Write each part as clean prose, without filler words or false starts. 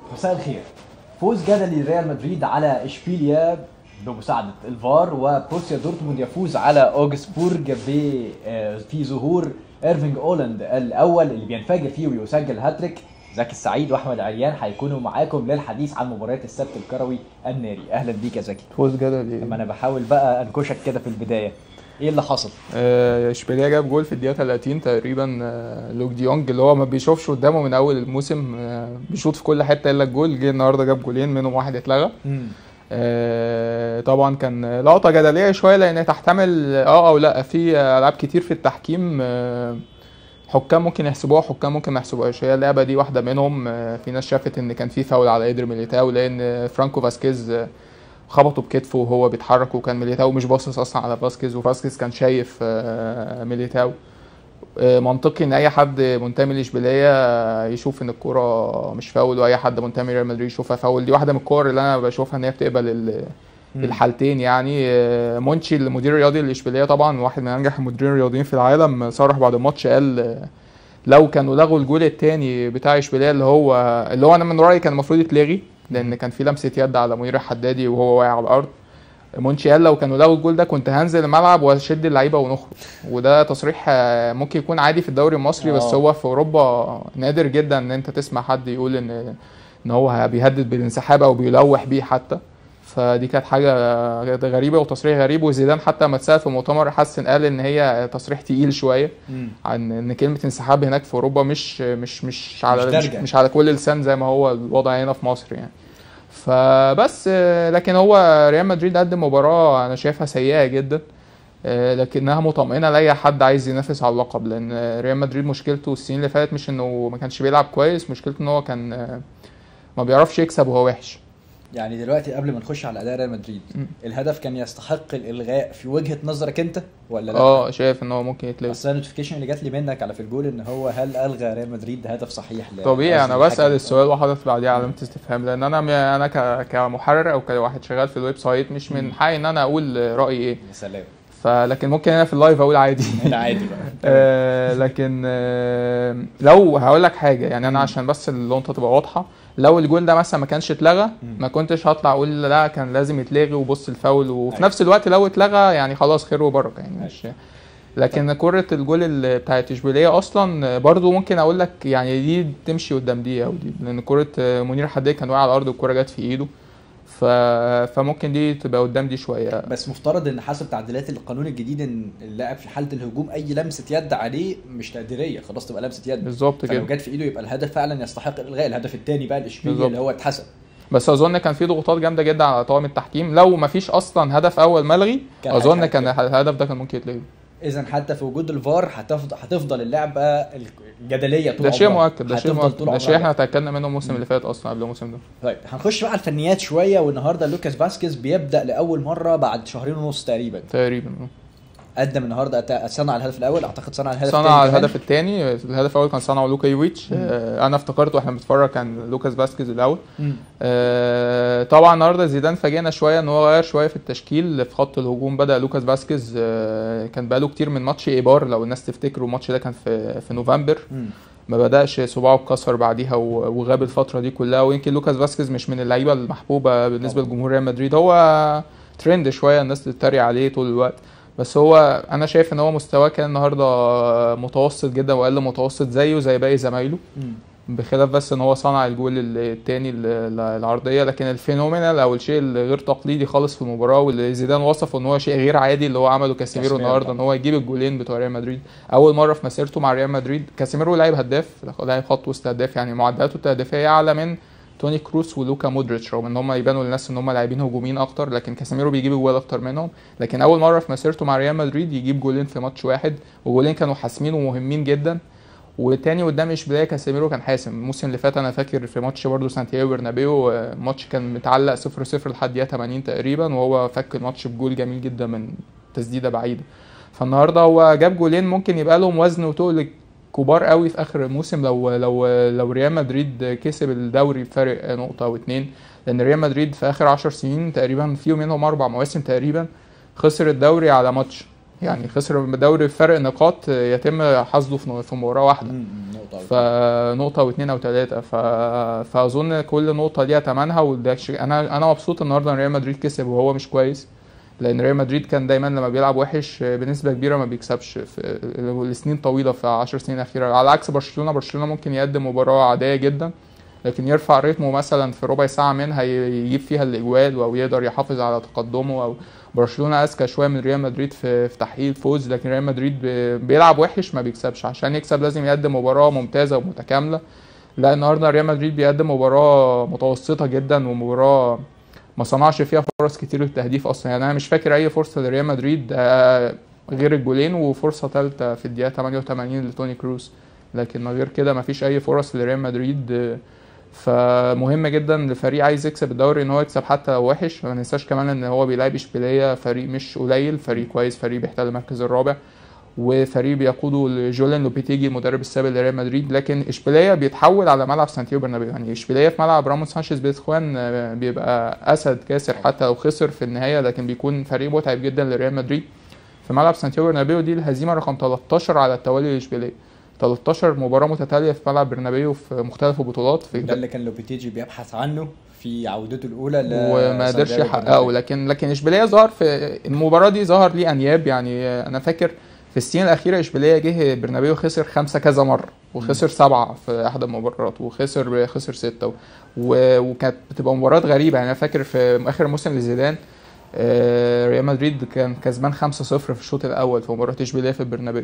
مساء الخير. فوز جدلي لريال مدريد على اشبيليا بمساعدة الفار، وبروسيا دورتموند يفوز على اوغسبورج في ظهور ايرفينج اولاند الاول اللي بينفجر فيه ويسجل هاتريك. زكي السعيد واحمد عريان هيكونوا معاكم للحديث عن مباريات السبت الكروي الناري. اهلا بيك يا زكي. فوز جدلي. لما انا بحاول بقى انكشك كده في البدايه، ايه اللي حصل؟ اشبيليه جاب جول في الدقيقه 30 تقريبا. لوك ديونج اللي هو ما بيشوفش قدامه من اول الموسم، بيشوط في كل حته الا الجول. جه النهارده جاب جولين منهم واحد اتلغى. طبعا كان لقطه جدليه شويه لان تحتمل او لا. في العاب كتير في التحكيم، حكام ممكن يحسبوها، حكام ممكن ما يحسبوهاش. هي اللعبه دي واحده منهم. في ناس شافت ان كان في فاول على ايدر ميليتاو لان فرانكو فاسكيز خبطه بكتفه وهو بيتحرك، وكان ميليتاو مش باصص اصلا على فاسكيز، وفاسكيز كان شايف ميليتاو. منطقي ان اي حد منتمي لاشبيليه يشوف ان الكوره مش فاول، واي حد منتمي لريال مدريد يشوفها فاول. دي واحده من الكور اللي انا بشوفها ان هي بتقبل الحالتين يعني. مونشي المدير الرياضي لاشبيليه طبعا واحد من انجح المديرين الرياضيين في العالم، صرح بعد الماتش قال لو كانوا لغوا الجول الثاني بتاع اشبيليه اللي هو انا من رايي كان المفروض يتلغي، لان كان في لمسه يد على منير الحدادي وهو واقع على الارض. مونشي قال لو كانوا لغوا الجول ده كنت هنزل الملعب واشد اللعيبه ونخرج. وده تصريح ممكن يكون عادي في الدوري المصري، بس هو في اوروبا نادر جدا ان انت تسمع حد يقول ان هو بيهدد بالانسحاب او بيلوح بيه حتى. فدي كانت حاجه غريبه وتصريح غريب. وزيدان حتى لما اتسال في المؤتمر حسن قال ان هي تصريح تقيل شويه، عن ان كلمه انسحاب هناك في اوروبا مش على كل لسان زي ما هو الوضع هنا في مصر يعني. فبس لكن هو ريال مدريد قدم مباراه انا شايفها سيئه جدا، لكنها مطمئنه لاي حد عايز ينافس على اللقب. لان ريال مدريد مشكلته السنين اللي فاتت مش انه ما كانش بيلعب كويس، مشكلته ان هو كان ما بيعرفش يكسب وهو وحش. يعني دلوقتي قبل ما نخش على اداء ريال مدريد، الهدف كان يستحق الالغاء في وجهه نظرك انت ولا لا؟ شايف ان هو ممكن يتلغي. بس النوتيفيكيشن اللي جات لي منك على في الجول ان هو هل الغى ريال مدريد هدف صحيح؟ طبيعي انا بسال السؤال وحاطط بعديه علامه استفهام، لان انا كمحرر او كواحد شغال في الويب سايت مش من حقي ان انا اقول رايي ايه. يا سلام. فلكن ممكن انا في اللايف اقول عادي. هنا عادي بقى. لكن لو هقول لك حاجه يعني، انا عشان بس اللقطه تبقى واضحه، لو الجول ده مثلا ما كانش اتلغى ما كنتش هطلع اقول لا كان لازم يتلغي وبص الفاول. وفي نفس الوقت لو اتلغى يعني خلاص خير وبركه يعني مش. لكن كرة الجول بتاعت اشبيليه اصلا برضو ممكن اقول لك يعني دي تمشي قدام دي او دي، لان كرة منير حداد كان واقع على الارض والكرة جت في ايده، فممكن دي تبقى قدام دي شويه. بس مفترض ان حسب تعديلات القانون الجديد ان اللاعب في حاله الهجوم اي لمسه يد عليه مش تقديريه خلاص تبقى لمسه يد بالظبط كده. لو جت في ايده يبقى الهدف فعلا يستحق الالغاء. الهدف الثاني بقى الاشبيليه اللي هو اتحسب، بس اظن كان في ضغوطات جامده جدا على طاقم التحكيم. لو ما فيش اصلا هدف اول ملغي اظن كان الهدف ده كان ممكن يتلغي. اذا حتى في وجود الفار هتفضل اللعبه الجدليه طول ده شيء مؤكد، ده شيء احنا اتاكدنا منه الموسم اللي فات اصلا قبل الموسم ده. طيب هنخش بقى على الفنيات شويه. والنهارده لوكاس فاسكيز بيبدا لاول مره بعد شهرين ونص تقريبا. قدم النهارده صنع الهدف الاول، اعتقد صنع الهدف الثاني. الهدف الاول كان صنعه لوكا يويتش. انا افتكرت واحنا بنتفرج كان لوكاس فاسكيز الاول. طبعا النهارده زيدان فاجئنا شويه ان هو غير شويه في التشكيل. في خط الهجوم بدا لوكاس فاسكيز. كان بقاله كتير من ماتش ايبار لو الناس تفتكروا، الماتش ده كان في نوفمبر. ما بداش صباعه اتكسر بعديها وغاب الفتره دي كلها. ويمكن لوكاس فاسكيز مش من اللعيبه المحبوبه بالنسبه لجمهور ريال مدريد، هو ترند شويه الناس تتريق عليه طول الوقت. بس هو انا شايف ان هو مستواه كان النهارده متوسط جدا واقل متوسط زيه زي باقي زمايله، بخلاف بس ان هو صنع الجول الثاني العرضيه. لكن الفينومينال او الشيء الغير تقليدي خالص في المباراه واللي زيدان وصفه ان هو شيء غير عادي اللي هو عمله كاسيميرو النهارده، ان هو يجيب الجولين بتوع ريال مدريد اول مره في مسيرته مع ريال مدريد. كاسيميرو لاعب هداف، لاعب خط وسط هداف، يعني معدلاته التهديفيه اعلى من توني كروس ولوكا مودريتش، رغم ان هم يبانوا للناس ان هم لاعبين هجوميين اكتر، لكن كاسيميرو بيجيب جوال اكتر منهم. لكن اول مره في مسيرته مع ريال مدريد يجيب جولين في ماتش واحد، وجولين كانوا حاسمين ومهمين جدا. وتاني قدام اشبيليه كاسيميرو كان حاسم. الموسم اللي فات انا فاكر في ماتش برضه سانتياغو برنابيو، ماتش كان متعلق 0-0 لحد دقيقه 80 تقريبا، وهو فك الماتش بجول جميل جدا من تسديده بعيده. فالنهارده هو جاب جولين ممكن يبقى لهم وزن وتقل كبار قوي في اخر الموسم لو ريال مدريد كسب الدوري بفارق نقطه او اتنين. لان ريال مدريد في اخر 10 سنين تقريبا فيهم منهم 4 مواسم تقريبا خسر الدوري على ماتش. يعني خسر الدوري بفرق نقاط يتم حصده في مباراه واحده، فنقطه واثنين او ثلاثه. فاظن كل نقطه ليها ثمنها، وده انا مبسوط النهارده ان ريال مدريد كسب وهو مش كويس، لان ريال مدريد كان دايما لما بيلعب وحش بنسبه كبيره ما بيكسبش في لسنين طويله، في 10 سنين اخيره، على عكس برشلونه ممكن يقدم مباراه عاديه جدا لكن يرفع ريتمه مثلا في ربع ساعه منها يجيب فيها الاجوال او يقدر يحافظ على تقدمه. او برشلونه اذكى شويه من ريال مدريد في تحقيق الفوز، لكن ريال مدريد بيلعب وحش ما بيكسبش، عشان يكسب لازم يقدم مباراه ممتازه ومتكامله. لا النهارده ريال مدريد بيقدم مباراه متوسطه جدا، ومباراه ما صنعش فيها فرص كتير للتهديف اصلا. يعني انا مش فاكر اي فرصه لريال مدريد غير الجولين وفرصه ثالثه في الدقيقه 88 لتوني كروس، لكن غير كده ما فيش اي فرص لريال مدريد. فمهم جدا لفريق عايز يكسب الدوري ان هو يكسب حتى لو وحش. ما ننساش كمان ان هو بيلعب اشبيليه، فريق مش قليل، فريق كويس، فريق بيحتل المركز الرابع، وفريق بيقوده جوليان لوبيتيجي المدرب السابق لريال مدريد. لكن اشبيليه بيتحول على ملعب سانتياغو برنابيو، يعني اشبيليه في ملعب رامون سانشيز بيزخوان بيبقى اسد كاسر حتى لو خسر في النهايه، لكن بيكون فريق متعب جدا لريال مدريد. في ملعب سانتياغو برنابيو دي الهزيمه رقم 13 على التوالي لاشبيليه، 13 مباراه متتاليه في ملعب برنابيو في مختلف البطولات. ده اللي كان لوبيتيجي بيبحث عنه في عودته الاولى وما قدرش يحققه. لكن اشبيليه ظهر في المباراه دي، ظهر ليه انياب. يعني انا فاكر في السنين الاخيره اشبيليه جه برنابيو خسر 5 كذا مره، وخسر 7 في احد المباريات، وخسر 6 وكانت بتبقى مباريات غريبه. يعني انا فاكر في اخر موسم لزيدان ريال مدريد كان كسبان 5-0 في الشوط الاول في مباراه اشبيليه في البرنابيو.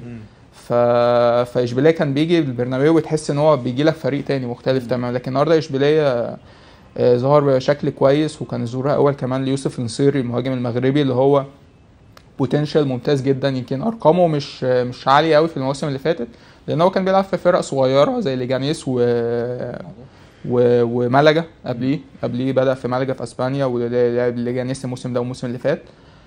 فاشبيليه كان بيجي البرنابيو وتحس ان هو بيجي لك فريق تاني مختلف تماما. لكن النهارده اشبيليه ظهر بشكل كويس، وكان الظهور الاول كمان ليوسف النصيري المهاجم المغربي اللي هو بوتنشال ممتاز جدا. يمكن ارقامه مش عاليه قوي في المواسم اللي فاتت، لان هو كان بيلعب في فرق صغيره زي ليجانيس ومالاجا. قبليه بدا في مالاجا في اسبانيا، ولعب ليجانيس الموسم ده والموسم اللي فات.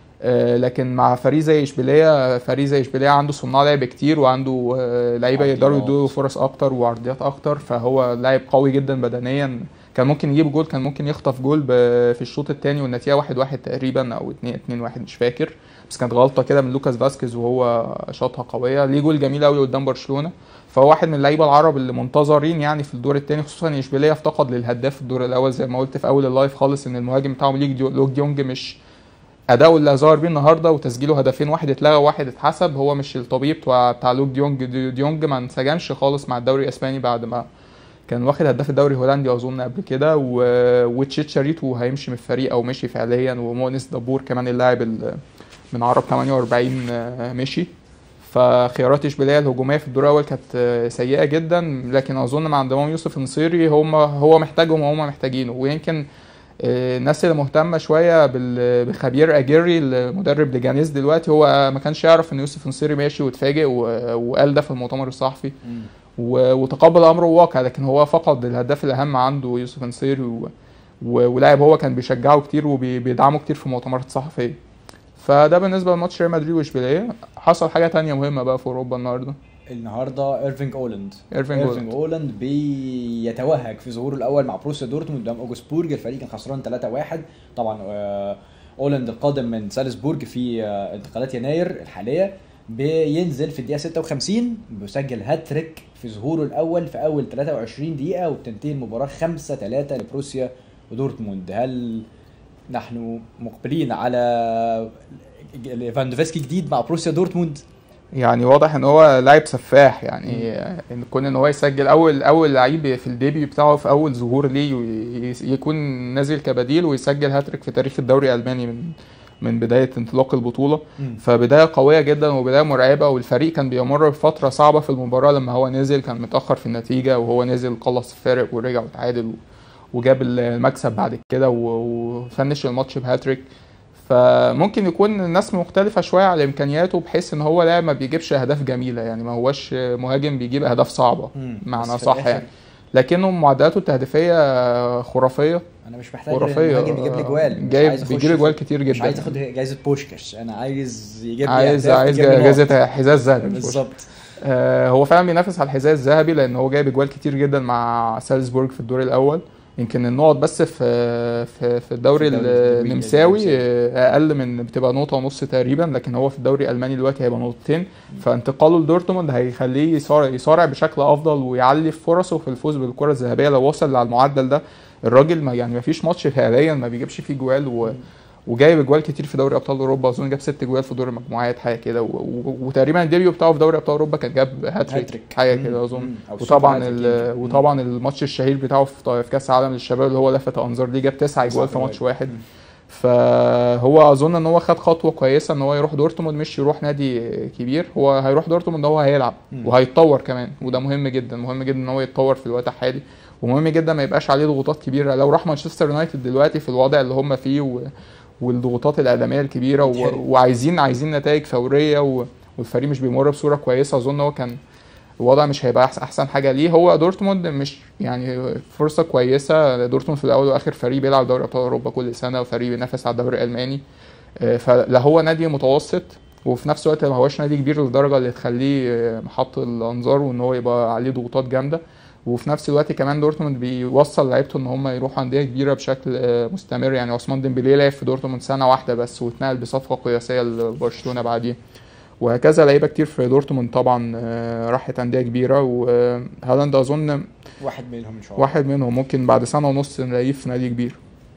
لكن مع فريق زي اشبيليه عنده صناع لعب كتير، وعنده لعيبه يقدروا يدوا فرص اكتر وعرضيات اكتر، فهو لاعب قوي جدا بدنيا. كان ممكن يجيب جول، كان ممكن يخطف جول في الشوط الثاني والنتيجه 1-1 تقريبا او 2-1 مش فاكر، بس كانت غلطه كده من لوكاس فاسكيز وهو شاطها قويه. ليه جول جميل قوي قدام برشلونه، فهو واحد من اللعيبه العرب اللي منتظرين يعني في الدور الثاني، خصوصا اشبيليه افتقد للهداف في الدور الاول زي ما قلت في اول اللايف خالص، ان المهاجم بتاعهم لوك ديونج مش اداؤه اللي ظهر بيه النهارده، وتسجيله هدفين، واحد اتلغى وواحد اتحسب. هو مش الطبيب بتاع لوك ديونج ما انسجمش خالص مع الدوري الاسباني بعد ما كان واخد هداف الدوري الهولندي اظن قبل كده، وتشيتشاريتو هيمشي من الفريق او مشي فعليا، ومؤنس دبور كمان اللاعب من عرب 48 مشي. فخيارات اشبيليه الهجوميه في الدور الاول كانت سيئه جدا، لكن اظن مع انضمام يوسف النصيري هو محتاجهم وهم محتاجينه. ويمكن الناس اللي مهتمه شويه بخبير اجيري المدرب لجانيس دلوقتي، هو ما كانش يعرف ان يوسف النصيري ماشي واتفاجئ وقال ده في المؤتمر الصحفي وتقبل امره واقع، لكن هو فقد الهداف الاهم عنده يوسف النصيري، ولاعب هو كان بيشجعه كتير وبيدعمه كتير في مؤتمرات صحفيه. فده بالنسبه لماتش ريال مدريد واشبيليه. حصل حاجه تانية مهمه بقى في اوروبا النهارده ايرفينج اولاند بيتوهج في ظهوره الاول مع بروسيا دورتموند قدام اوجسبورج. الفريق كان خسران 3-1. طبعا اولاند القادم من سالزبورج في انتقالات يناير الحاليه بينزل في الدقيقه 56 بيسجل هاتريك في ظهوره الاول في اول 23 دقيقه، وبتنتهي المباراه 5-3 لبروسيا ودورتموند. هل نحن مقبلين على ليفاندوفسكي جديد مع بروسيا دورتموند؟ يعني واضح ان هو لاعب سفاح، يعني ان كون ان هو يسجل اول لعيب في الديبي بتاعه في اول ظهور ليه يكون نازل كبديل ويسجل هاتريك في تاريخ الدوري الالماني من بدايه انطلاق البطوله. فبدايه قويه جدا وبدايه مرعبه، والفريق كان بيمر بفتره صعبه في المباراه. لما هو نزل كان متاخر في النتيجه، وهو نزل خلص الفارق ورجع وتعادل وجاب المكسب بعد كده وفنش الماتش بهاتريك. فممكن يكون الناس مختلفة شوية على إمكانياته، بحيث إن هو لاعب ما بيجيبش أهداف جميلة، يعني ما هوش مهاجم بيجيب أهداف صعبة معنى صح يعني، لكنه معدلاته التهديفية خرافية. أنا مش محتاج مهاجم يجيب لي جوال، بيجيب لي جوال كتير جدا، مش عايز ياخد جايزة بوشكاش، أنا عايز يجيب لي عايز جايزة حذاء الذهبي بالظبط. هو فعلا بينافس على الحذاء الذهبي، لأن هو جايب جوال كتير جدا مع سالزبورج في الدور الأول. يمكن النقط بس في الدوري النمساوي اقل من بتبقى نقطه ونص تقريبا، لكن هو في الدوري الالماني دلوقتي هيبقى نقطتين. فانتقاله لدورتموند هيخليه يصارع بشكل افضل ويعلي في فرصه في الفوز بالكره الذهبيه لو وصل على المعدل ده. الراجل ما فيش ماتش فعليا ما بيجيبش فيه جوال وجايب اجوال كتير في دوري ابطال اوروبا، اظن جاب 6 جوال في دور المجموعات حاجه كده، وتقريبا الديبيو بتاعه في دوري ابطال اوروبا كان جاب هاتريك حاجه كده اظن. وطبعا الماتش الشهير بتاعه في كاس العالم للشباب اللي هو لفت انظار ليه، جاب 9 جوال في ماتش واحد. فهو اظن ان هو خد خطوه كويسه ان هو يروح دورتموند، مش يروح نادي كبير. هو هيروح دورتموند هو هيلعب وهيتطور كمان، وده مهم جدا ان هو يتطور في الوقت الحالي، ومهم جدا ما يبقاش عليه ضغوطات كبيره. لو راح مانشستر يونايتد دلوقتي في الوضع اللي هم فيه والضغوطات الاعلاميه الكبيره وعايزين نتائج فوريه والفريق مش بيمر بصوره كويسه، اظن هو كان الوضع مش هيبقى احسن حاجه ليه. هو دورتموند مش يعني فرصه كويسه، دورتموند في الاول واخر فريق بيلعب دوري ابطال اوروبا كل سنه وفريق بينافس على الدوري الالماني، فلا هو نادي متوسط وفي نفس الوقت ما هوش نادي كبير للدرجه اللي تخليه محط الانظار وان هو يبقى عليه ضغوطات جامده. وفي نفس الوقت كمان دورتموند بيوصل لعيبته ان هم يروحوا انديه كبيره بشكل مستمر. يعني عثمان ديمبلي لعب في دورتموند سنه واحده بس واتنقل بصفقه قياسيه لبرشلونه بعديه، وهكذا لعيبه كتير في دورتموند طبعا راحت انديه كبيره. وهالاند اظن واحد منهم ان شاء الله، واحد منهم ممكن بعد سنه ونص نلاقيه في نادي كبير.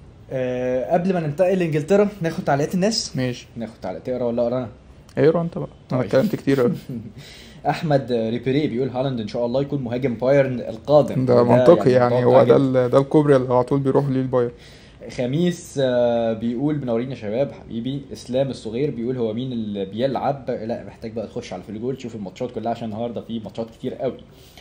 قبل ما ننتقل لانجلترا ناخد تعليقات الناس. ماشي ناخد تعليق، تقرا ولا اقرا انا؟ اقرا انت بقى، انا اتكلمت كتير قوي. احمد ريبيري بيقول هالاند ان شاء الله يكون مهاجم بايرن القادم. ده منطقي يعني هو ده الكوبري اللي على طول بيروح ليه البايرن. خميس بيقول منورين يا شباب حبيبي. اسلام الصغير بيقول هو مين اللي بيلعب؟ لا محتاج بقى تخش على الفيلجول تشوف الماتشات كلها عشان النهارده في ماتشات كتير قوي.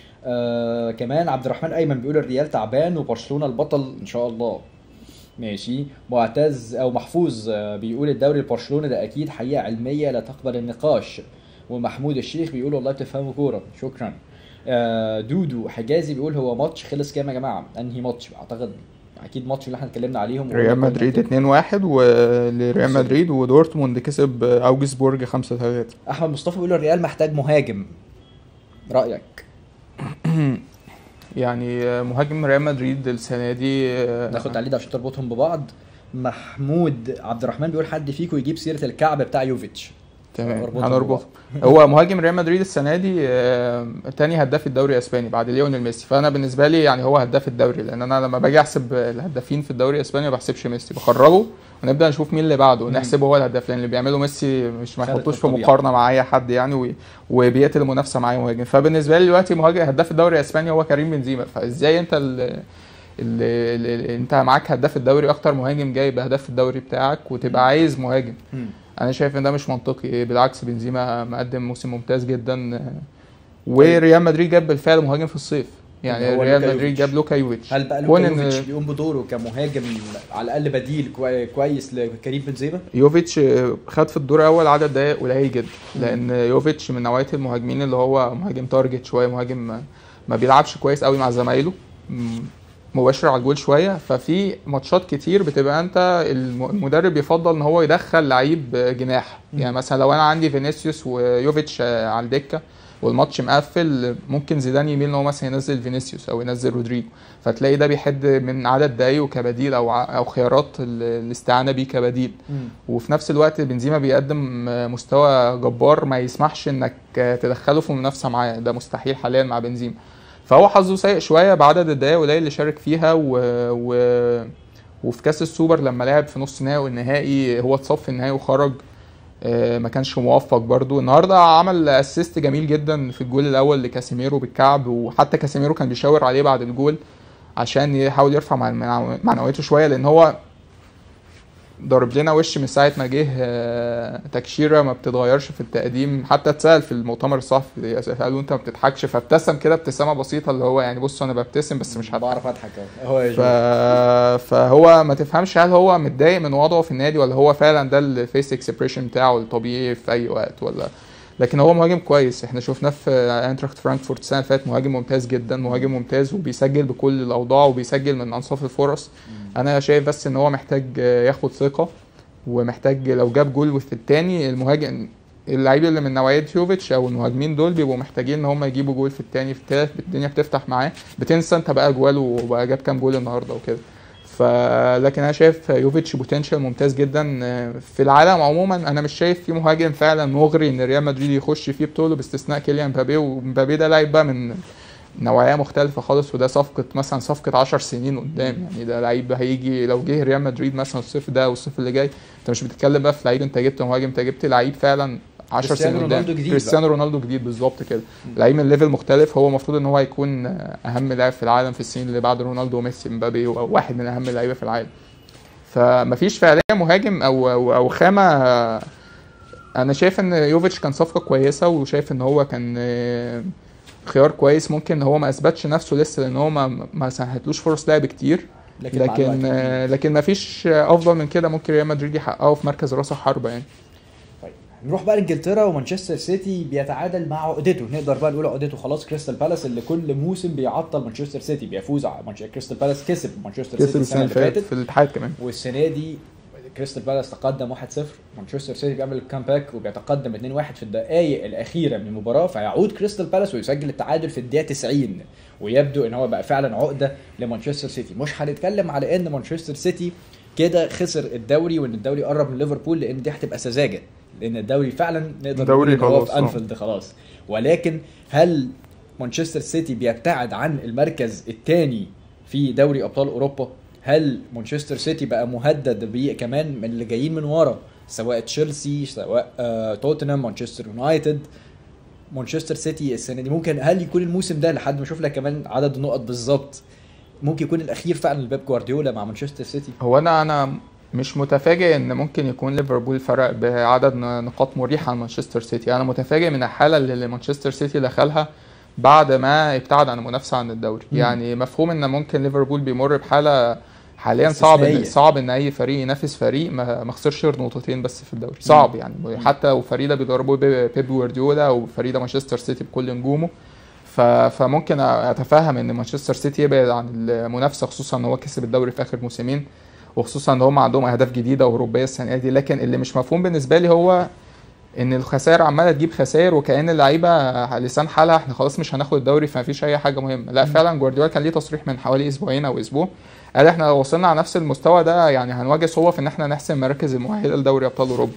كمان عبد الرحمن ايمن بيقول الريال تعبان وبرشلونه البطل ان شاء الله. ماشي. معتز او محفوظ بيقول الدوري البرشلونه ده اكيد حقيقه علميه لا تقبل النقاش. ومحمود الشيخ بيقول والله بتفهموا كوره، شكرا. دودو حجازي بيقول هو ماتش خلص كام يا جماعه؟ انهي ماتش؟ اعتقد اكيد ماتش اللي احنا اتكلمنا عليهم، ريال مدريد 2-1 ولريال مدريد، ودورتموند كسب اوجسبورج 5-3. احمد مصطفى بيقول الريال محتاج مهاجم، رايك؟ يعني مهاجم ريال مدريد السنه دي ناخد تعليق عشان تربطهم ببعض. محمود عبد الرحمن بيقول حد فيكم يجيب سيره الكعب بتاع يوفيتش. تمام هنربطه. هو مهاجم ريال مدريد السنه دي تاني هداف الدوري الاسباني بعد ليونيل ميسي، فانا بالنسبه لي يعني هو هداف الدوري، لان انا لما باجي احسب الهدافين في الدوري الاسباني ما بحسبش ميسي، بخرجه ونبدا نشوف مين اللي بعده ونحسبه هو الهداف، لان اللي بيعمله ميسي مش ما يحطوش في مقارنه مع اي حد يعني، وبيقتل المنافسه مع اي مهاجم. فبالنسبه لي دلوقتي مهاجم هداف الدوري الاسباني هو كريم بنزيما، فازاي انت انت معاك هداف الدوري اكتر مهاجم جايب هداف الدوري بتاعك وتبقى عايز مهاجم؟ انا شايف ان ده مش منطقي، بالعكس بنزيما مقدم موسم ممتاز جدا، وريال مدريد جاب بالفعل مهاجم في الصيف. يعني ريال مدريد جاب لوكا يوفيتش. هل بقى لوكا يوفيتش بيقوم بدوره كمهاجم على الاقل بديل كويس لكريم بنزيما؟ يوفيتش خد في الدور الاول عدد دقائق قليل جدا، لان يوفيتش من نوعيه المهاجمين اللي هو مهاجم تارجت شويه، مهاجم ما بيلعبش كويس قوي مع زمايله، مباشر على الجول شويه. ففي ماتشات كتير بتبقى انت المدرب يفضل ان هو يدخل لعيب جناح، يعني مثلا لو انا عندي فينيسيوس ويوفيتش على الدكه والماتش مقفل، ممكن زيدان يميل ان هو مثلا ينزل فينيسيوس او ينزل رودريجو، فتلاقي ده بيحد من عدد دقايقه كبديل او خيارات الاستعانه بيه كبديل. وفي نفس الوقت بنزيما بيقدم مستوى جبار ما يسمحش انك تدخله في منافسه معاه، ده مستحيل حاليا مع بنزيما. فهو حظه سيء شويه بعدد الدقايق قليل اللي شارك فيها، وفي كاس السوبر لما لعب في نص نهائي والنهائي هو اتصاب في النهائي وخرج، ما كانش موفق برضو. النهارده عمل اسيست جميل جدا في الجول الاول لكاسيميرو بالكعب، وحتى كاسيميرو كان بيشاور عليه بعد الجول عشان يحاول يرفع معنوياته شويه، لان هو ضرب لنا وش من ساعه ما جه تكشيره ما بتتغيرش في التقديم. حتى اتسال في المؤتمر الصحفي قالوا انت ما بتضحكش، فابتسم كده ابتسامه بسيطه اللي هو يعني بصوا انا ببتسم بس مش بعرف اضحك. فهو ما تفهمش هل هو متضايق من وضعه في النادي ولا هو فعلا ده الفيس اكسبريشن بتاعه الطبيعي في اي وقت، ولا لكن هو مهاجم كويس. احنا شفناه في انتراخت فرانكفورت السنه اللي فاتت، مهاجم ممتاز جدا، مهاجم ممتاز وبيسجل بكل الاوضاع وبيسجل من انصاف الفرص. انا شايف بس ان هو محتاج ياخد ثقه، ومحتاج لو جاب جول في الثاني المهاجم اللعيب اللي من نوعيه يوفيتش او المهاجمين دول بيبقوا محتاجين ان هم يجيبوا جول في الثاني في الثالث، الدنيا بتفتح معاه، بتنسى انت بقى جوال وبقى جاب كام جول النهارده وكده. لكن انا شايف يوفيتش بوتنشال ممتاز جدا في العالم عموما. انا مش شايف في مهاجم فعلا مغري ان ريال مدريد يخش فيه بطوله باستثناء كيليان مبابي، ومبابي ده لاعب بقى من نوعيه مختلفه خالص، وده صفقه 10 سنين قدام. يعني ده لعيب هيجي لو جه ريال مدريد مثلا الصيف ده والصيف اللي جاي، انت مش بتتكلم بقى في لعيب انت جبت مهاجم، انت جبت لعيب فعلا 10 سنين قدام. كريستيانو رونالدو جديد بالظبط كده، لعيب من ليفل مختلف. هو المفروض ان هو هيكون اهم لاعب في العالم في السنين اللي بعد رونالدو وميسي مبابي، او واحد من اهم اللعيبه في العالم. فمفيش فعليا مهاجم او خامه. انا شايف ان يوفيتش كان صفقه كويسه، وشايف ان هو كان خيار كويس. ممكن هو ما اثبتش نفسه لسه لان هو ما سنحتلوش فرص لعب كتير، لكن ما فيش افضل من كده ممكن ريال مدريد يحققه في مركز راس الحربه يعني. طيب نروح بقى لانجلترا، ومانشستر سيتي بيتعادل مع عقدته، نقدر بقى نقول عقدته خلاص. كريستال بالاس اللي كل موسم بيعطل مانشستر سيتي بيفوز على كريستال بالاس، كسب مانشستر سيتي السنه اللي فاتت في الاتحاد كمان، والسنه دي كريستال بالاس تقدم 1-0، مانشستر سيتي بيعمل الكامباك وبيتقدم 2-1 في الدقائق الاخيره من المباراه، فيعود كريستال بالاس ويسجل التعادل في الدقيقه 90، ويبدو ان هو بقى فعلا عقده لمانشستر سيتي. مش هنتكلم على ان مانشستر سيتي كده خسر الدوري وان الدوري قرب من ليفربول، لان دي هتبقى سذاجه، لان الدوري فعلا نقدر نقول ان هو في انفيلد خلاص. ولكن هل مانشستر سيتي بيبتعد عن المركز الثاني في دوري ابطال اوروبا؟ هل مانشستر سيتي بقى مهدد بيه كمان من اللي جايين من ورا، سواء تشيلسي سواء توتنهام مانشستر يونايتد؟ مانشستر سيتي السنه دي ممكن هل يكون الموسم ده لحد ما اشوف لك كمان عدد النقط بالظبط ممكن يكون الاخير فعلا لبيب جوارديولا مع مانشستر سيتي؟ هو انا مش متفاجئ ان ممكن يكون ليفربول فرق بعدد نقاط مريحه عن مانشستر سيتي. انا متفاجئ من الحاله اللي مانشستر سيتي دخلها بعد ما ابتعد عن المنافسه عن الدوري. يعني مفهوم ان ممكن ليفربول بيمر بحاله حاليا صعب ان اي فريق ينافس فريق ما خسرش غير نقطتين بس في الدوري، صعب يعني. حتى لو فريق ده بيدربه بيب جوارديولا او فريق ده مانشستر سيتي بكل نجومه، فممكن اتفهم ان مانشستر سيتي يبعد عن المنافسه، خصوصا ان هو كسب الدوري في اخر موسمين، وخصوصا ان هم عندهم اهداف جديده واوروبيه السنه دي. لكن اللي مش مفهوم بالنسبه لي هو ان الخسائر عماله تجيب خسائر، وكأن اللعيبه لسان حالها احنا خلاص مش هناخد الدوري فما فيش اي حاجه مهمه. لا فعلا جوارديولا كان ليه تصريح من حوالي اسبوعين او اسبوع، قال احنا لو وصلنا على نفس المستوى ده يعني هنواجه صعوبه في ان احنا نحسم مراكز المؤهله لدوري ابطال اوروبا.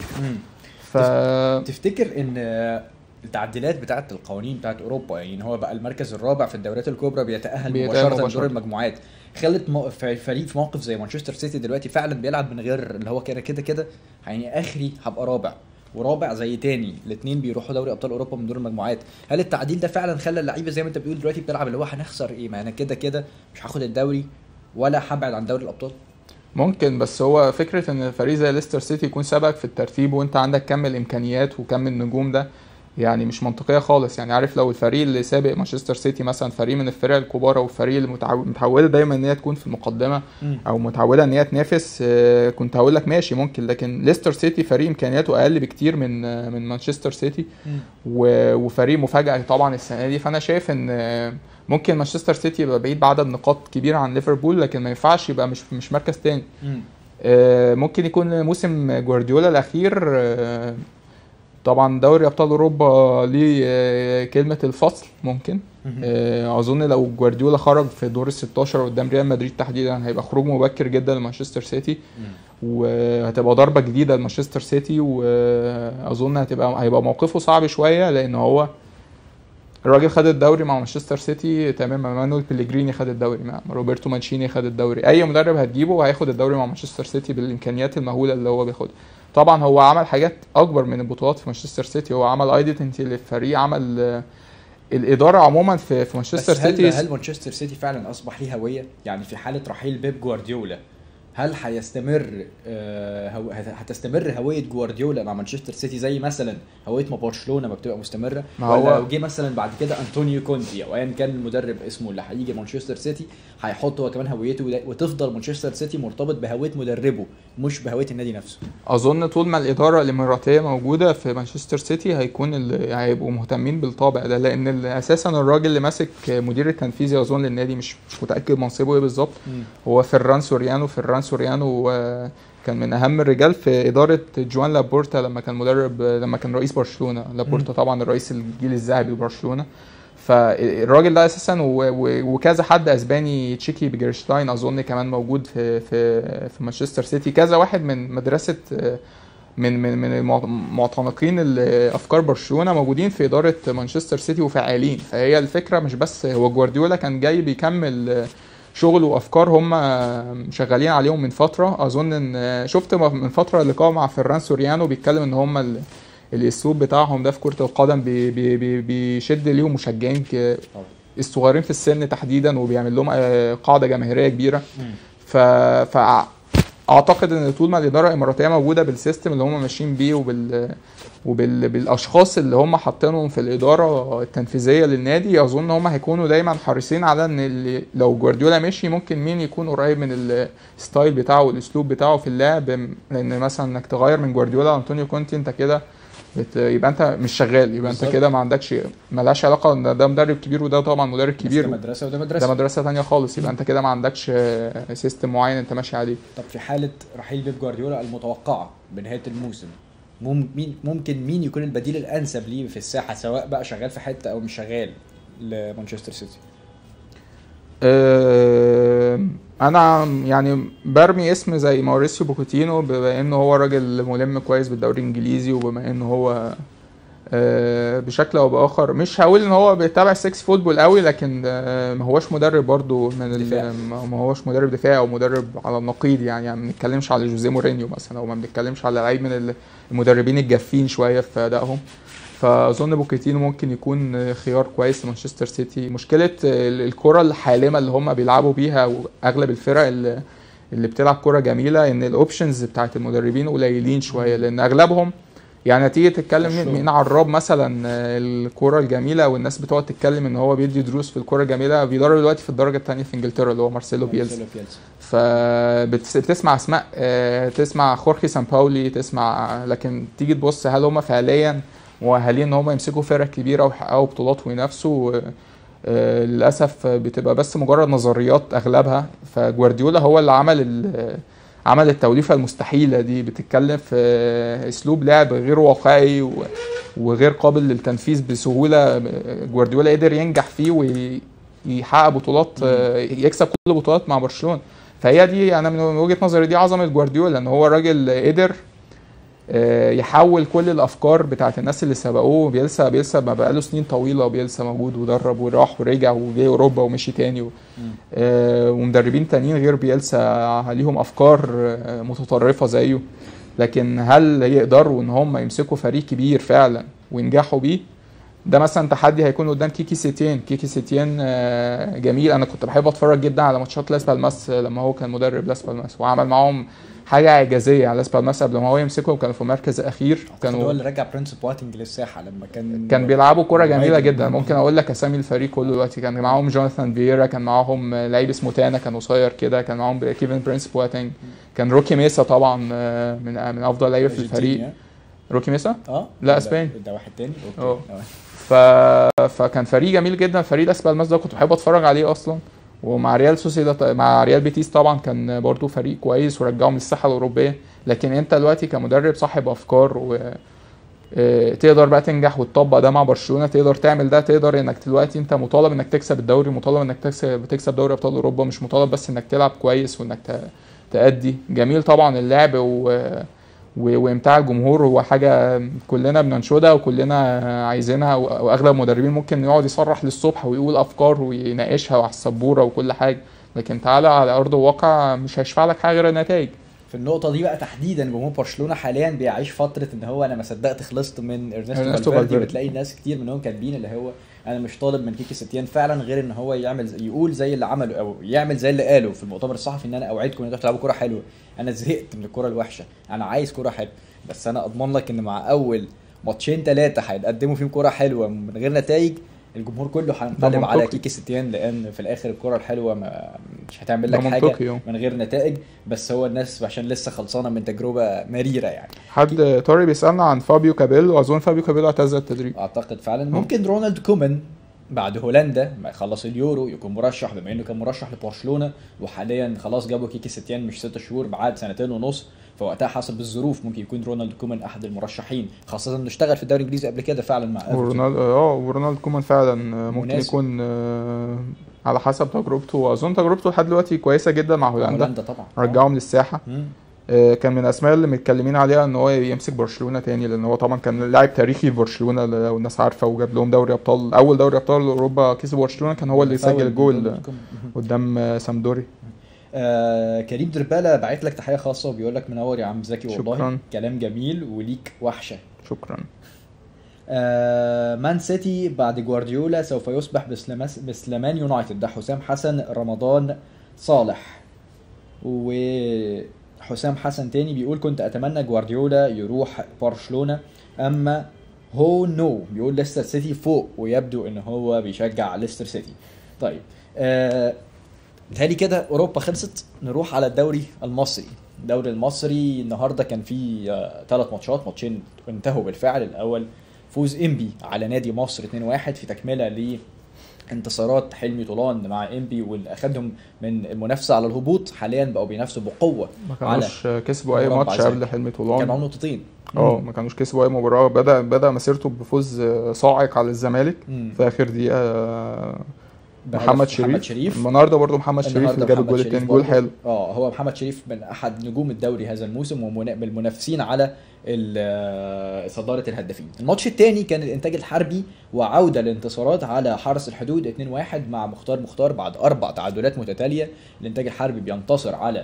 تفتكر ان التعديلات بتاعه القوانين بتاعه اوروبا، يعني هو بقى المركز الرابع في الدوريات الكبرى بيتاهل مباشره لدور المجموعات، خلت فريق في موقف زي مانشستر سيتي دلوقتي فعلا بيلعب من غير اللي هو كده يعني اخري هبقى رابع ورابع زي تاني، الاثنين بيروحوا دوري ابطال اوروبا من دور المجموعات. هل التعديل ده فعلا خلى اللعيبه زي ما انت بتقول دلوقتي بتلعب اللي هو هنخسر ايه، ما انا كده مش هاخد الدوري ولا هبعد عن دوري الابطال؟ ممكن، بس هو فكره ان فريق زي ليستر سيتي يكون سابقك في الترتيب وانت عندك كم الامكانيات وكم النجوم ده يعني مش منطقيه خالص. يعني عارف لو الفريق اللي سابق مانشستر سيتي مثلا فريق من الفرق الكبار او الفريق اللي متعوده دايما ان هي تكون في المقدمه او متعوده ان هي تنافس، كنت هقول لك ماشي ممكن. لكن ليستر سيتي فريق امكانياته اقل بكتير من مانشستر سيتي، وفريق مفاجاه طبعا السنه دي. فانا شايف ان ممكن مانشستر سيتي يبقى بعيد بعدد نقاط كبيره عن ليفربول، لكن ما ينفعش يبقى مش مركز تاني. ممكن يكون موسم جوارديولا الاخير طبعا دوري ابطال اوروبا ليه كلمه الفصل ممكن. اظن لو جوارديولا خرج في دور ال16 قدام ريال مدريد تحديدا هيبقى خروج مبكر جدا لمانشستر سيتي، وهتبقى ضربه جديده لمانشستر سيتي، واظن هيبقى موقفه صعب شويه، لان هو الراجل خد الدوري مع مانشستر سيتي تمام، مانويل بيليجريني خد الدوري مع روبرتو مانشيني خد الدوري، اي مدرب هتجيبه هياخد الدوري مع مانشستر سيتي بالامكانيات المهوله اللي هو بياخدها. طبعا هو عمل حاجات اكبر من البطولات في مانشستر سيتي، هو عمل ايدنتي للفريق، عمل الاداره عموما في مانشستر سيتي. هل مانشستر سيتي فعلا اصبح ليه هويه؟ يعني في حاله رحيل بيب جوارديولا هل هتستمر هويه جوارديولا مع مانشستر سيتي زي مثلا هويه ما برشلونه ما بتبقى مستمره؟ ولا لو جه مثلا بعد كده انطونيو كونتي او ايا كان المدرب اسمه اللي هيجي مانشستر سيتي هيحط هو كمان هويته، وتفضل مانشستر سيتي مرتبط بهويه مدربه مش بهويه النادي نفسه؟ اظن طول ما الاداره الاماراتيه موجوده في مانشستر سيتي هيبقوا مهتمين بالطابع ده، لان اساسا الراجل اللي ماسك مدير التنفيذي اظن للنادي مش متاكد منصبه ايه بالظبط، هو فيران سوريانو كان من اهم الرجال في اداره جوان لابورتا لما كان مدرب، لما كان رئيس برشلونه. لابورتا طبعا الرئيس الجيل الذهبي لبرشلونه. فالراجل ده اساسا وكذا حد اسباني، تشيكي بيجرشتاين اظن كمان موجود في مانشستر سيتي، كذا واحد من مدرسه من المعتنقين افكار برشلونه موجودين في اداره مانشستر سيتي وفعالين. فهي الفكره مش بس هو جوارديولا كان جاي بيكمل شغل وافكار هم شغالين عليهم من فتره. اظن ان شفت من فتره لقاء مع فران سوريانو بيتكلم ان هم الاسلوب بتاعهم ده في كره القدم بيشد ليهم مشجعين الصغيرين في السن تحديدا، وبيعمل لهم قاعده جماهيريه كبيره. اعتقد ان طول ما الاداره الاماراتيه موجوده بالسيستم اللي هم ماشيين بيه بالاشخاص اللي هم حاطينهم في الاداره التنفيذيه للنادي، اظن هم هيكونوا دايما حريصين على ان لو جوارديولا مشي ممكن مين يكون قريب من الستايل بتاعه والاسلوب بتاعه في اللعب. لان مثلا انك تغير من جوارديولا لانطونيو كونتي انت كده يبقى انت مش شغال، يبقى انت كده ما عندكش، مالهاش علاقه ان ده مدرب كبير وده طبعا مدرب كبير، ده مدرسه وده مدرسه، ده مدرسه ثانيه خالص. يبقى انت كده ما عندكش سيستم معين انت ماشي عليه. طب في حاله رحيل بيب جوارديولا المتوقعه بنهايه الموسم، ممكن مين يكون البديل الانسب ليه في الساحه، سواء بقى شغال في حته او مش شغال لمانشستر سيتي؟ انا يعني برمي اسم زي ماوريسيو بوكوتينو، بما انه هو راجل ملم كويس بالدوري الانجليزي، وبما انه هو بشكل او باخر مش هقول ان هو بيتابع السكس فوتبول قوي، لكن ما هوش مدرب برضو ما هوش مدرب دفاع او مدرب على النقيض. يعني ما بنتكلمش على جوزيه مورينيو مثلا، او ما بنتكلمش على لعيب من المدربين الجافين شويه في ادائهم. فاظن بوكيتينو ممكن يكون خيار كويس لمانشستر سيتي. مشكله الكره الحالمه اللي هم بيلعبوا بيها واغلب الفرق اللي بتلعب كره جميله ان الاوبشنز بتاعت المدربين قليلين شويه، لان اغلبهم يعني تيجي تتكلم مين عراب مثلا الكره الجميله، والناس بتقعد تتكلم ان هو بيدي دروس في الكره الجميله، بيدرب دلوقتي في الدرجه الثانيه في انجلترا اللي هو مارسيلو بيلسا. فبتسمع اسماء، تسمع خورخي سامباولي، تسمع، لكن تيجي تبص هل هم فعليا مؤهلين ان هم يمسكوا فرق كبيره ويحققوا بطولات وينافسوا؟ للاسف بتبقى بس مجرد نظريات اغلبها. فجوارديولا هو اللي عمل التوليفه المستحيله دي، بتتكلم في اسلوب لعب غير واقعي وغير قابل للتنفيذ بسهوله. جوارديولا قدر ينجح فيه ويحقق بطولات، يكسب كل البطولات مع برشلونه. فهي دي انا من وجهه نظري دي عظمه جوارديولا، ان هو الراجل قدر يحول كل الافكار بتاعت الناس اللي سبقوه. بيلسا ما بقاله سنين طويله، بيلسا موجود ودرب وراح ورجع وجاي اوروبا ومشي تاني ومدربين تانيين غير بيلسا ليهم افكار متطرفه زيه. لكن هل يقدروا ان هم يمسكوا فريق كبير فعلا وينجحوا بيه؟ ده مثلا تحدي هيكون قدام كيكي سيتيان جميل. انا كنت بحب اتفرج جدا على ماتشات لاس بالماس لما هو كان مدرب لاس بالماس، وعمل معاهم حاجه اعجازيه على لاس بالماس قبل ما هو يمسكهم. كانوا في المركز الاخير، كانوا هو اللي رجع برنس بواتينج للساحه لما كان بيلعبوا كوره جميله جدا. ممكن اقول لك اسامي الفريق كله دلوقتي. كان معاهم جوناثان فييرا، كان معاهم لعيب اسمه تانا كان قصير كده، كان معاهم كيفن برنس بواتينج، كان روكي ميسا طبعا من افضل لعيبه في الفريق. روكي ميسا لا اسباني، ده واحد تاني. فكان فريق جميل جدا. فريق لاس بالماس ده كنت بحب اتفرج عليه اصلا. ومع ريال سوسيداد، مع ريال بيتيس طبعا كان برضو فريق كويس ورجعهم للساحه الاوروبيه. لكن انت دلوقتي كمدرب صاحب افكار تقدر بقى تنجح وتطبق ده مع برشلونه، تقدر تعمل ده، تقدر انك دلوقتي انت مطالب انك تكسب الدوري، مطالب انك تكسب دوري ابطال اوروبا، مش مطالب بس انك تلعب كويس وانك تأدي جميل. طبعا اللعب وامتاع الجمهور هو حاجه كلنا بننشدها وكلنا عايزينها، واغلب المدربين ممكن يقعد يصرح للصبح ويقول افكار ويناقشها على السبوره وكل حاجه، لكن تعالى على ارض الواقع مش هيشفع لك حاجه غير النتائج. في النقطه دي بقى تحديدا جمهور برشلونه حاليا بيعيش فتره ان هو انا ما صدقت خلصت من ارنستو فالفيردي. بتلاقي ناس كتير منهم كاتبين اللي هو انا مش طالب من كيكي ستيان فعلا غير ان هو يقول زي اللي عمله او يعمل زي اللي قاله في المؤتمر الصحفي، ان انا اوعدكم ان انتوا تلعبوا كوره حلوه، انا زهقت من الكوره الوحشه، انا عايز كوره حلوه. بس انا اضمن لك ان مع اول ماتشين 3 هيقدموا فيهم كوره حلوه من غير نتائج، الجمهور كله هينقلب على كيكي ستيان، لان في الاخر الكره الحلوه مش هتعمل لك حاجه من غير نتائج. بس هو الناس عشان لسه خلصانه من تجربه مريره يعني. حد طاري بيسالنا عن فابيو كابيلو، اظن فابيو كابيلو اعتزل التدريب اعتقد فعلا. ممكن رونالد كومان بعد هولندا ما يخلص اليورو يكون مرشح، بما انه كان مرشح لبرشلونه، وحاليا خلاص جابوا كيكي ستيان مش 6 شهور بعد 2.5 سنين، فوقتها حسب الظروف ممكن يكون رونالد كومان احد المرشحين، خاصه انه اشتغل في الدوري الانجليزي قبل كده فعلا مع ورونالد كومان فعلا ممكن مناسب. يكون على حسب تجربته، واظن تجربته لحد دلوقتي كويسه جدا مع هولندا طبعا رجعهم للساحه. كان من الاسماء اللي متكلمين عليها ان هو يمسك برشلونه تاني، لان هو طبعا كان لاعب تاريخي في برشلونه لو الناس عارفه، وجاب لهم دوري ابطال، اول دوري ابطال اوروبا كسب برشلونه كان هو اللي سجل الجول قدام سامدوري. كريم دربالة باعت لك تحيه خاصه وبيقول لك منور يا عم زكي، والله شكراً. كلام جميل وليك وحشه. شكرا. مان سيتي بعد جوارديولا سوف يصبح بسلمان يونايتد، ده حسام حسن رمضان صالح. وحسام حسن تاني بيقول كنت اتمنى جوارديولا يروح برشلونة، اما هو نو بيقول ليستر سيتي فوق، ويبدو ان هو بيشجع ليستر سيتي. طيب بتهيألي كده اوروبا خلصت، نروح على الدوري المصري. الدوري المصري النهارده كان فيه 3 ماتشات، ماتشين انتهوا بالفعل. الاول فوز انبي على نادي مصر 2-1 في تكمله لانتصارات حلمي طولان مع انبي، واللي اخدهم من المنافسه على الهبوط، حاليا بقوا بينافسوا بقوه. ما كانوش كسبوا اي ماتش قبل حلمي طولان، كانوا معاهم نقطتين. ما كانوش كسبوا اي مباراه. بدا مسيرته بفوز صاعق على الزمالك في اخر دقيقه. محمد شريف النهارده برضه محمد شريف اللي جاب الجول الثاني، جول حلو. هو محمد شريف من احد نجوم الدوري هذا الموسم، ومن المنافسين على صداره الهدافين. الماتش الثاني كان الانتاج الحربي وعوده للانتصارات على حرس الحدود 2-1 مع مختار بعد 4 تعادلات متتاليه. الانتاج الحربي بينتصر على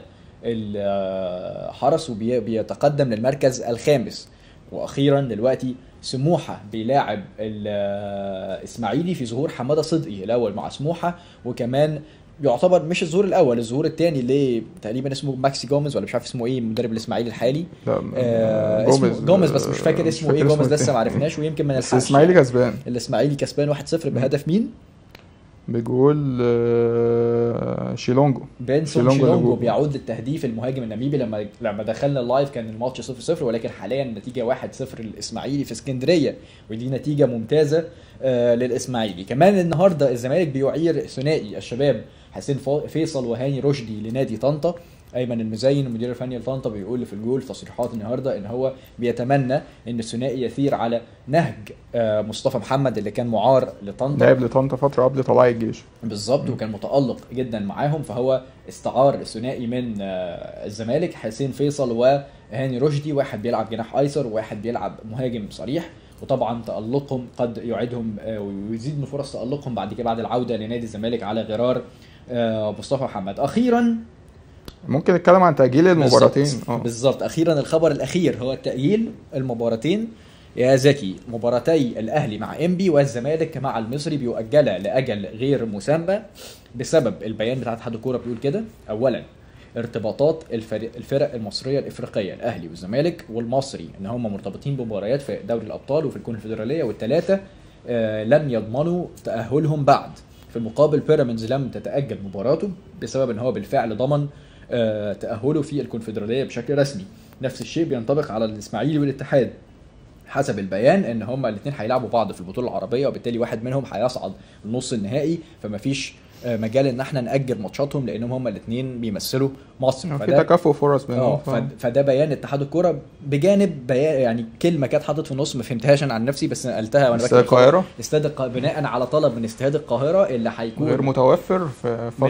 الحرس وبيتقدم للمركز الخامس. واخيرا دلوقتي سموحه بيلاعب الاسماعيلي في ظهور حماده صدقي الاول مع سموحه، وكمان يعتبر مش الظهور الاول، الظهور الثاني اللي تقريبا اسمه ماكسي جوميز، ولا مش عارف اسمه ايه، مدرب الاسماعيلي الحالي. اسمه جوميز بس مش فاكر اسمه ايه. جوميز لسه ما عرفناش، ويمكن من الاسماعيلي كسبان. الاسماعيلي كسبان 1-0 بهدف مين؟ بجول شيلونجو. شيلونجو بيعود للتهديف. المهاجم النميبي لما دخلنا اللايف كان الماتش 0-0، ولكن حاليا النتيجه 1-0 للاسماعيلي في اسكندريه، ودي نتيجه ممتازه للاسماعيلي. كمان النهارده الزمالك بيعير ثنائي الشباب حسين فيصل وهاني رشدي لنادي طنطا. ايمن المزين المدير الفني لطنطا بيقول في الجول في تصريحات النهارده ان هو بيتمنى ان الثنائي يثير على نهج مصطفى محمد اللي كان معار لطنطا، لعب لطنطا فتره قبل طلائع الجيش بالظبط، وكان متالق جدا معاهم. فهو استعار الثنائي من الزمالك، حسين فيصل وهاني رشدي، واحد بيلعب جناح ايسر وواحد بيلعب مهاجم صريح. وطبعا تالقهم قد يعيدهم ويزيد من فرص تالقهم بعد كده بعد العوده لنادي الزمالك على غرار مصطفى محمد. اخيرا ممكن نتكلم عن تأجيل المباراتين. بالظبط. اخيرا الخبر الاخير هو تأجيل المباراتين يا زكي. مباراتي الاهلي مع انبي والزمالك مع المصري بيؤجلا لاجل غير مسمى بسبب البيان بتاع اتحاد الكوره بيقول كده. اولا ارتباطات الفرق المصريه الافريقيه الاهلي والزمالك والمصري ان هم مرتبطين بمباريات في دوري الابطال وفي الكونفدراليه، والثلاثه لم يضمنوا تاهلهم بعد. في المقابل بيراميدز لم تتاجل مباراته بسبب ان هو بالفعل ضمن تأهله في الكونفدرالية بشكل رسمي. نفس الشيء بينطبق على الإسماعيلي والاتحاد حسب البيان، ان هما الاثنين هيلعبوا بعض في البطولة العربية، وبالتالي واحد منهم هيصعد النص النهائي، فما فيش مجال ان احنا نأجل ماتشاتهم لانهم هما الاثنين بيمثلوا مصر. في تكافؤ فرص بينهم. فده بيان اتحاد الكوره بجانب بيان، يعني كلمه كانت حاطط في النص ما فهمتهاش انا عن نفسي بس قلتها وانا استاد القاهره. بناء على طلب من استاد القاهره اللي هيكون غير متوفر في فتره من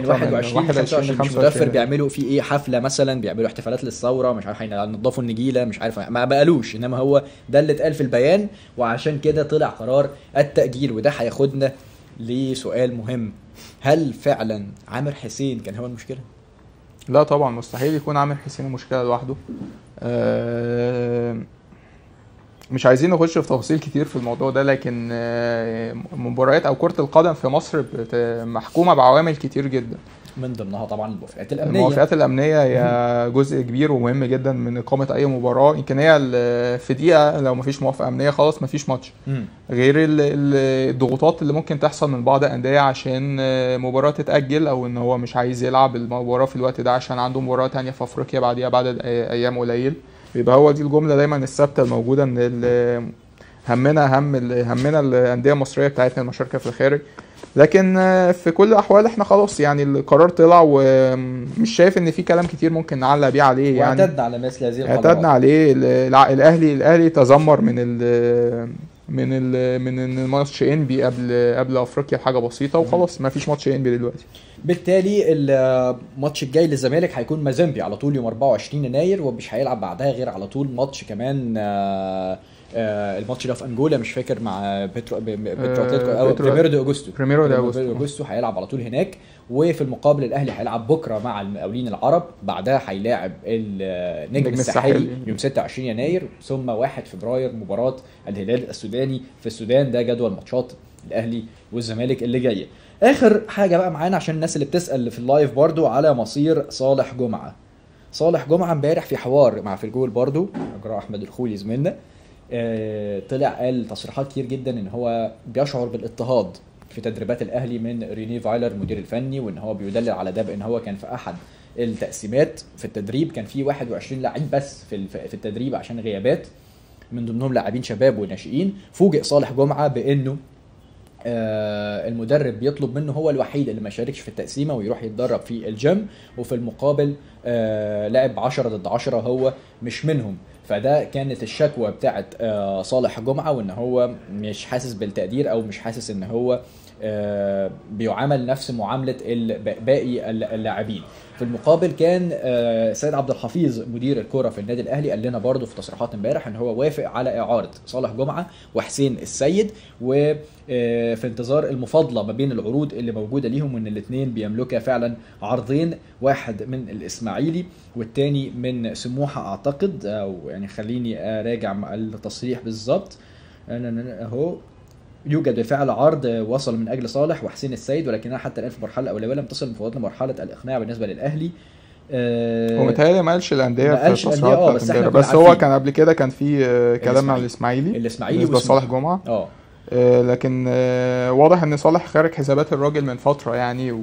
21 مش متوفر. بيعملوا في ايه حفله مثلا، بيعملوا احتفالات للثوره، مش عارف هينضفوا النجيله، مش عارف ما بقالوش، انما هو ده اللي اتقال في البيان، وعشان كده طلع قرار التأجيل. وده هياخدنا لسؤال مهم، هل فعلا عامر حسين كان هو المشكله؟ لا طبعا، مستحيل يكون عامر حسين المشكله لوحده. مش عايزين نخش في تفاصيل كتير في الموضوع ده، لكن مباريات او كرة القدم في مصر محكومة بعوامل كتير جدا، من ضمنها طبعا الموافقات الامنيه. الموافقات الامنيه هي جزء كبير ومهم جدا من اقامه اي مباراه. يمكن هي في دقيقه لو مفيش موافقه امنيه خلاص مفيش ماتش. غير الضغوطات اللي ممكن تحصل من بعض الانديه عشان مباراه تتاجل، او ان هو مش عايز يلعب المباراه في الوقت ده عشان عنده مباراه تانية في افريقيا بعديها بعد ايام قليل. بيبقى هو دي الجمله دايما الثابته الموجوده، ان همنا الانديه المصريه بتاعتنا المشاركه في الخارج. لكن في كل الاحوال احنا خلاص يعني القرار طلع، ومش شايف ان في كلام كتير ممكن نعلق بيه عليه يعني. واعتدنا على مثل هذه القرارات. اعتدنا عليه. الاهلي تذمر من الماتش انبي قبل افريقيا بحاجه بسيطه، وخلاص ما فيش ماتش انبي دلوقتي. بالتالي الماتش الجاي للزمالك هيكون مازيمبي على طول يوم 24 يناير، ومش هيلعب بعدها غير على طول ماتش كمان الماتش ده في انجولا، مش فاكر مع بيترو اتلتيكو او بريميرو دي اوجستو هيلعب على طول هناك. وفي المقابل الاهلي هيلعب بكره مع المقاولين العرب، بعدها هيلاعب النجم الساحلي يوم 26 يناير، ثم 1 فبراير مباراه الهلال السوداني في السودان. ده جدول ماتشات الاهلي والزمالك اللي جايه. اخر حاجه بقى معانا عشان الناس اللي بتسال في اللايف برضو على مصير صالح جمعه. صالح جمعه امبارح في حوار مع في الجول برضو اجراء احمد الخولي زميلنا، طلع قال تصريحات كتير جدا ان هو بيشعر بالاضطهاد في تدريبات الاهلي من ريني فايلر المدير الفني، وان هو بيدلل على ده بان هو كان في احد التقسيمات في التدريب كان في 21 لاعب بس في التدريب عشان غيابات، من ضمنهم لاعبين شباب وناشئين. فوجئ صالح جمعه بانه المدرب بيطلب منه هو الوحيد اللي ما شاركش في التقسيمه ويروح يتدرب في الجيم، وفي المقابل لعب 10 ضد 10 هو مش منهم. فده كانت الشكوى بتاعت صالح جمعه، وان هو مش حاسس بالتقدير او مش حاسس ان هو بيعامل نفس معامله باقي اللاعبين. في المقابل كان سيد عبد الحفيظ مدير الكرة في النادي الاهلي قال لنا برضو في تصريحات امبارح ان هو وافق على اعاره صالح جمعه وحسين السيد، وفي انتظار المفاضله ما بين العروض اللي موجوده ليهم، وان الاثنين بيملكها فعلا عرضين، واحد من الاسماعيلي والتاني من سموحه اعتقد، او يعني خليني اراجع التصريح بالظبط. اهو يوجد بالفعل عرض وصل من اجل صالح وحسين السيد، ولكنها حتى الان في المرحله الاوليه لم تصل المفاوضات لمرحله الاقناع بالنسبه للاهلي. هو متهيألي ما قالش الانديه في التصريحات بس هو كان قبل كده كان في كلام مع الاسماعيلي بالنسبه لصالح جمعه. لكن واضح ان صالح خارج حسابات الراجل من فتره يعني،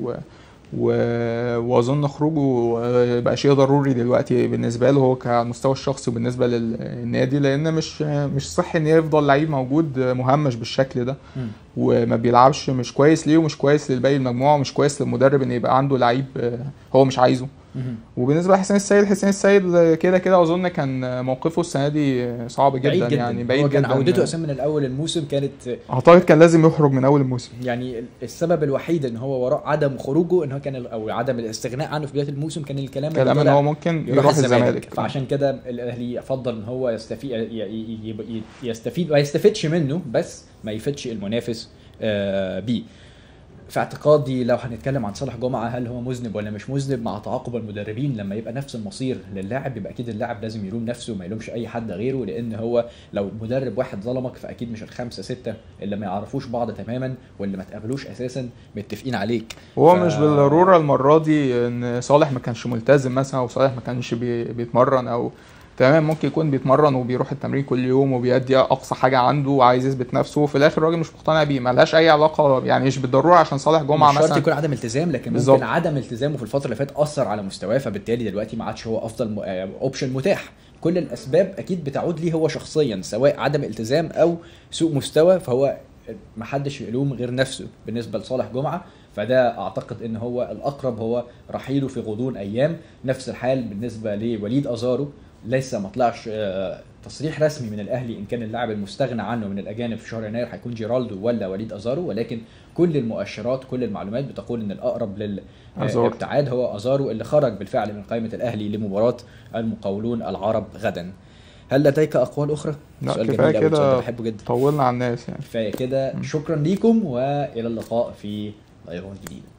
واظن خروجه بقى شيء ضروري دلوقتي بالنسبه له هو كمستوى الشخصي وبالنسبه للنادي، لان مش صحي ان يفضل لعيب موجود مهمش بالشكل ده وما بيلعبش. مش كويس ليه ومش كويس للباقي المجموعه ومش كويس للمدرب ان يبقى عنده لعيب هو مش عايزه. وبالنسبه لحسين السيد كده اظن كان موقفه السنه دي صعب جدا يعني بعيد جدا. كان عودته اساسا من الاول الموسم كانت اعتقد كان لازم يخرج من اول الموسم، يعني السبب الوحيد ان هو وراء عدم خروجه ان هو كان او عدم الاستغناء عنه في بدايه الموسم كان الكلام ان هو ممكن يروح الزمالك. فعشان كده الاهلي فضل ان هو يستفيد ما يستفيدش منه بس ما يفيدش المنافس بيه. في اعتقادي لو هنتكلم عن صالح جمعه هل هو مذنب ولا مش مذنب، مع تعاقب المدربين لما يبقى نفس المصير للاعب يبقى اكيد اللاعب لازم يلوم نفسه وما يلومش اي حد غيره، لان هو لو مدرب واحد ظلمك فاكيد مش الخمسه سته اللي ما يعرفوش بعض تماما واللي ما تقابلوش اساسا متفقين عليك. هو مش بالضروره المره دي ان صالح ما كانش ملتزم مثلا او صالح ما كانش بيتمرن او تمام، ممكن يكون بيتمرن وبيروح التمرين كل يوم وبيدي اقصى حاجه عنده وعايز يثبت نفسه، وفي الاخر الراجل مش مقتنع بيه. مالهاش اي علاقه يعني، مش بالضروره عشان صالح جمعه مش مثلا شرط يكون عدم التزام، لكن بالزبط. ممكن عدم التزامه في الفتره اللي فاتت اثر على مستواه، فبالتالي دلوقتي ما عادش هو افضل اوبشن متاح. كل الاسباب اكيد بتعود ليه هو شخصيا، سواء عدم التزام او سوء مستوى، فهو ما حدش يلوم غير نفسه بالنسبه لصالح جمعه. فده اعتقد ان هو الاقرب هو رحيله في غضون ايام. نفس الحال بالنسبه لوليد ازارو، لسه ما طلعش تصريح رسمي من الاهلي ان كان اللاعب المستغنى عنه من الاجانب في شهر يناير هيكون جيرالدو ولا وليد ازارو، ولكن كل المؤشرات كل المعلومات بتقول ان الاقرب للابتعاد هو ازارو اللي خرج بالفعل من قائمه الاهلي لمباراه المقاولون العرب غدا. هل لديك اقوال اخرى؟ لا كفايه كده، بحبه جدا، طولنا على الناس يعني. كفايه كده. شكرا ليكم والى اللقاء في لايفات جديده.